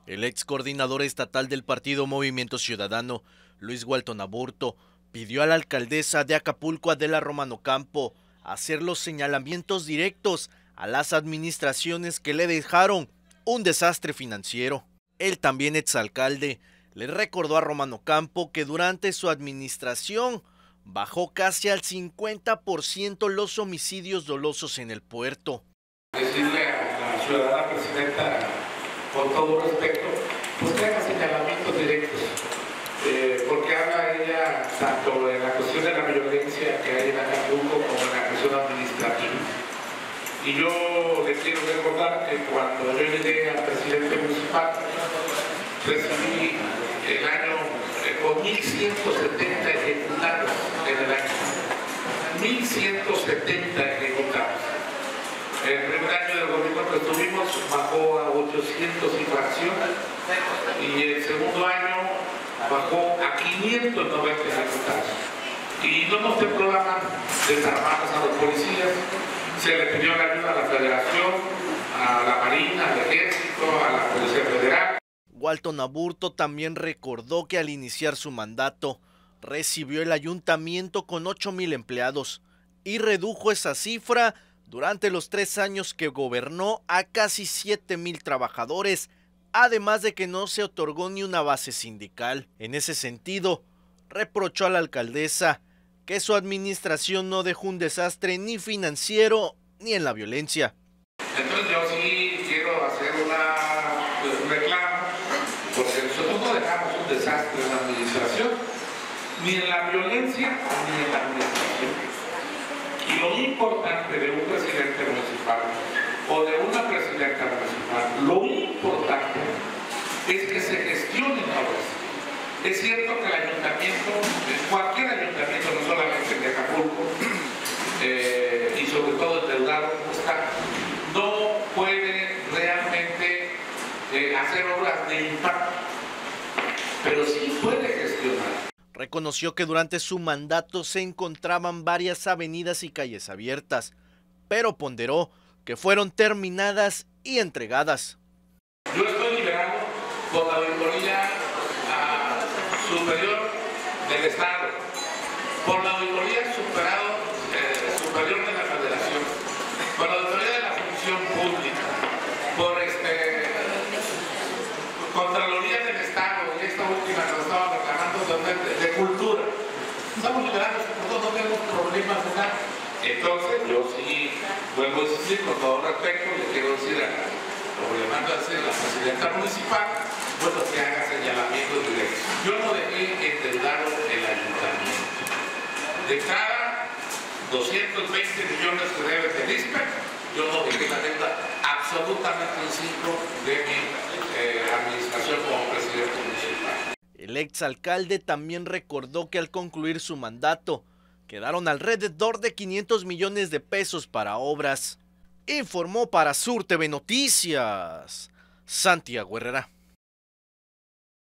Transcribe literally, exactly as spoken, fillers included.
El ex coordinador estatal del partido Movimiento Ciudadano, Luis Walton Aburto, pidió a la alcaldesa de Acapulco, Adela Romano Campo, hacer los señalamientos directos a las administraciones que le dejaron un desastre financiero. El también exalcalde le recordó a Romano Campo que durante su administración bajó casi al cincuenta por ciento los homicidios dolosos en el puerto. Decirle a la ciudadana presidenta, con todo respeto, pues que haga señalamientos directos, eh, porque habla ella tanto en la cuestión de la violencia que hay en Acapulco como en la cuestión administrativa. Y yo le quiero recordar que cuando yo llegué al presidente municipal, recibí el año eh, con mil ciento setenta ejecutados en el año. mil ciento setenta ejecutados. El primer año del gobierno que tuvimos bajó a ochocientos y fracción, y el segundo año bajó a quinientos noventa ejecutados. Y no nos tembló la mano, desarmamos a los policías, se le pidió la ayuda a la Federación, a la Marina, al Ejército, a la Policía Federal. Walton Aburto también recordó que al iniciar su mandato recibió el ayuntamiento con ocho mil empleados y redujo esa cifra durante los tres años que gobernó a casi siete mil trabajadores, además de que no se otorgó ni una base sindical. En ese sentido, reprochó a la alcaldesa que su administración no dejó un desastre ni financiero ni en la violencia. Entonces yo sí quiero hacer una, un reclamo, porque nosotros no dejamos un desastre en la administración, ni en la violencia ni en la administración. Y lo importante de un presidente municipal o de una presidenta municipal, lo importante es que se gestionen obras. Es cierto que el ayuntamiento, cualquier ayuntamiento, no solamente de Acapulco, eh, y sobre todo endeudado como está, no puede realmente eh, hacer obras de impacto, pero sí puede gestionar. Reconoció que durante su mandato se encontraban varias avenidas y calles abiertas, pero ponderó que fueron terminadas y entregadas. Yo estoy liberado por la auditoría uh, superior del Estado, por la auditoría superado, eh, superior de la Federación, por la auditoría de la Función Pública, por este, Contraloría del Estado, y esta última que nos estaba reclamando de, de cultura. Estamos liberados, por todo, no tenemos problemas de nada. Entonces, yo sí vuelvo a insistir con todo respeto, le quiero decir a la, como le mando a decir a la presidenta municipal, bueno, que haga señalamientos directos. Yo no dejé endeudado el ayuntamiento. De cada doscientos veinte millones que debe de I S P E, yo no dejé la deuda absolutamente en cinco de mi eh, administración como presidente municipal. El exalcalde también recordó que al concluir su mandato quedaron alrededor de quinientos millones de pesos para obras. Informó para Sur T V Noticias, Santiago Herrera.